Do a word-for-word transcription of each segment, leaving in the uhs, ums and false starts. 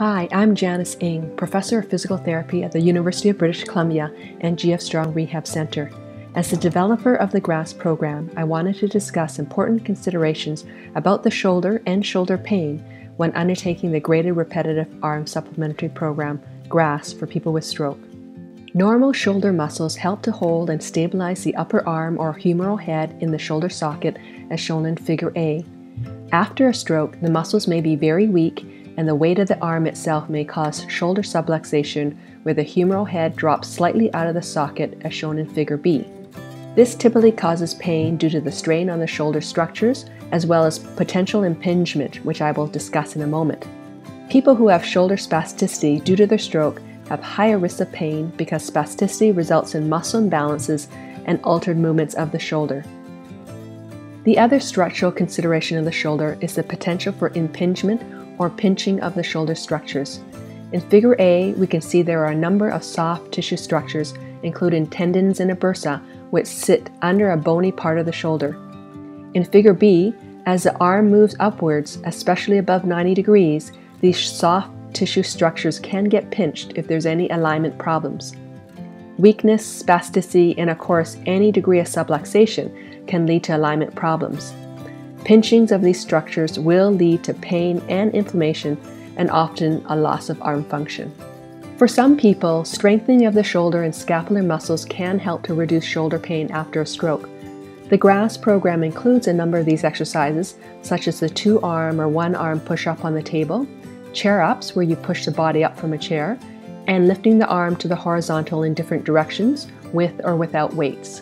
Hi, I'm Janice Ng, Professor of Physical Therapy at the University of British Columbia and G F Strong Rehab Center. As the developer of the GRASS program, I wanted to discuss important considerations about the shoulder and shoulder pain when undertaking the Graded Repetitive Arm Supplementary Program, GRASS, for people with stroke. Normal shoulder muscles help to hold and stabilize the upper arm or humeral head in the shoulder socket, as shown in Figure A. After a stroke, the muscles may be very weak, and the weight of the arm itself may cause shoulder subluxation, where the humeral head drops slightly out of the socket, as shown in Figure B. This typically causes pain due to the strain on the shoulder structures, as well as potential impingement, which I will discuss in a moment. People who have shoulder spasticity due to their stroke have higher risks of pain because spasticity results in muscle imbalances and altered movements of the shoulder. The other structural consideration of the shoulder is the potential for impingement or pinching of the shoulder structures. In Figure A, we can see there are a number of soft tissue structures, including tendons and a bursa, which sit under a bony part of the shoulder. In Figure B, as the arm moves upwards, especially above ninety degrees, these soft tissue structures can get pinched if there's any alignment problems. Weakness, spasticity, and of course any degree of subluxation can lead to alignment problems. Pinchings of these structures will lead to pain and inflammation, and often a loss of arm function. For some people, strengthening of the shoulder and scapular muscles can help to reduce shoulder pain after a stroke. The GRASS program includes a number of these exercises, such as the two-arm or one-arm push-up on the table, chair-ups where you push the body up from a chair, and lifting the arm to the horizontal in different directions with or without weights.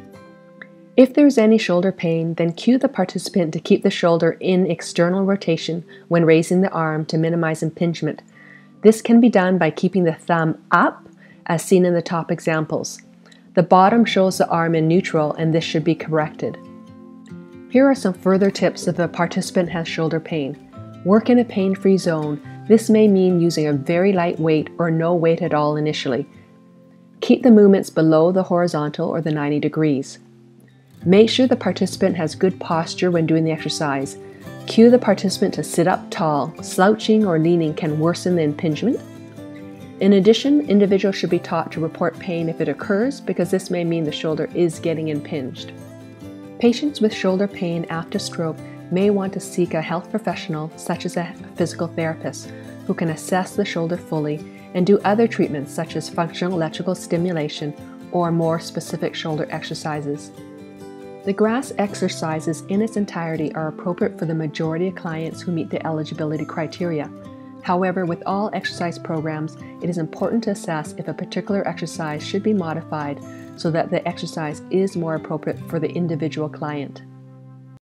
If there is any shoulder pain, then cue the participant to keep the shoulder in external rotation when raising the arm to minimize impingement. This can be done by keeping the thumb up, as seen in the top examples. The bottom shows the arm in neutral, and this should be corrected. Here are some further tips if a participant has shoulder pain. Work in a pain-free zone. This may mean using a very light weight or no weight at all initially. Keep the movements below the horizontal or the ninety degrees. Make sure the participant has good posture when doing the exercise. Cue the participant to sit up tall. Slouching or leaning can worsen the impingement. In addition, individuals should be taught to report pain if it occurs, because this may mean the shoulder is getting impinged. Patients with shoulder pain after stroke may want to seek a health professional, such as a physical therapist, who can assess the shoulder fully and do other treatments such as functional electrical stimulation or more specific shoulder exercises. The GRASS exercises in its entirety are appropriate for the majority of clients who meet the eligibility criteria. However, with all exercise programs, it is important to assess if a particular exercise should be modified so that the exercise is more appropriate for the individual client.